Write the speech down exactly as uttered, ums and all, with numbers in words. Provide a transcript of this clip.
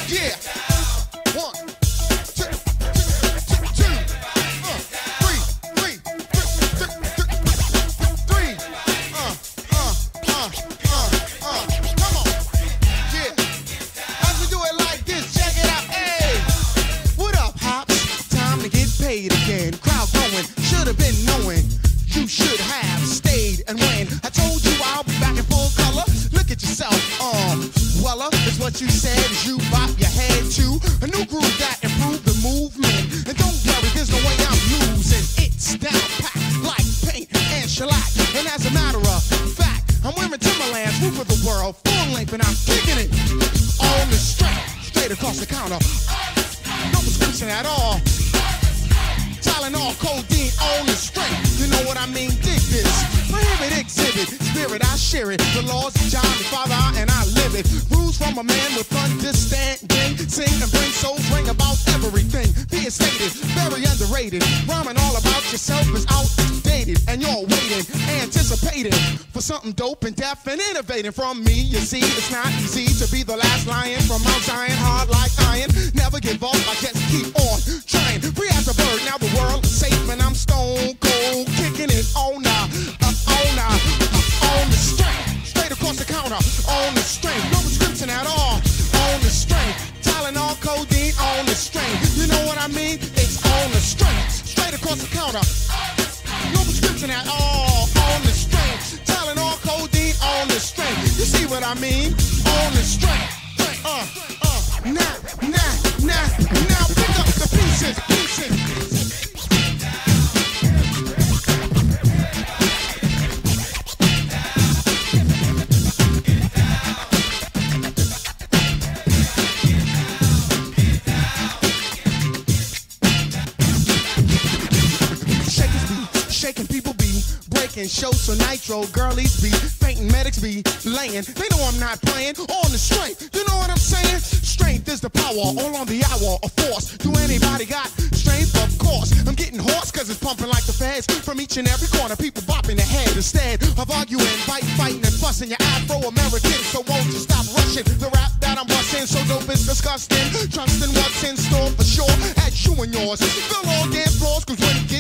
Yeah. One, two, two, two, two. Uh, three, three, three, three, three. Uh, uh, uh, uh, uh. Come on. Yeah. As we do it like this, check it out. Hey. What up, Hops? Time to get paid again. Crowd going. Should have been knowing. You should have stayed and when I told you I'll be back in full color. Look at yourself, um, Weller. It's what you said as you bop your head to a new groove that improved the movement. And don't worry, there's no way I'm losing. It's down packed like paint and shellac. And as a matter of fact, I'm wearing Timberlands, roof of the world, full length, and I'm kicking it on the straight, straight across the counter. No prescription at all. Tylenol, codeine on the straight. You know what I mean? Dig this. Prohibit, exhibit, spirit, I share it. The laws of John, the Father, and I live it. Rules from a man with understanding. Sing and bring souls, ring about everything. Being stated, very underrated. Rhyming all about yourself is outdated. And you're waiting, anticipating for something dope and deaf and innovating from me. You see, it's not easy to be the last lion from Mount Zion, hard like iron. Never give up, I just keep on trying. Free as a bird, now the world is safe and I'm stone cold, kicking it on now, uh, on now, uh, on the strength, straight across the counter, on the strength, no prescription at all, on the strength, Tylenol, codeine, on the strength, you know what I mean? It's on the strength, straight across the counter, no prescription at all, on the strength, Tylenol, codeine, on the strength, you see what I mean? On the strength, uh, uh, now, now, now, now, pick up the pieces, pieces. Shaking people be breaking shows so nitro girlies be fainting, medics be laying. They know I'm not playing on the strength. You know what I'm saying? Strength is the power, all on the hour of force. Do anybody got strength? Of course. I'm getting hoarse cause it's pumping like the feds. From each and every corner, people bopping their head instead of arguing, fight, fighting, and fussing. Your Afro-American, so won't you stop rushing? The rap that I'm busting, so dope it's disgusting. Trusting what's in store for sure. At you and yours, fill all dance floors, cause when you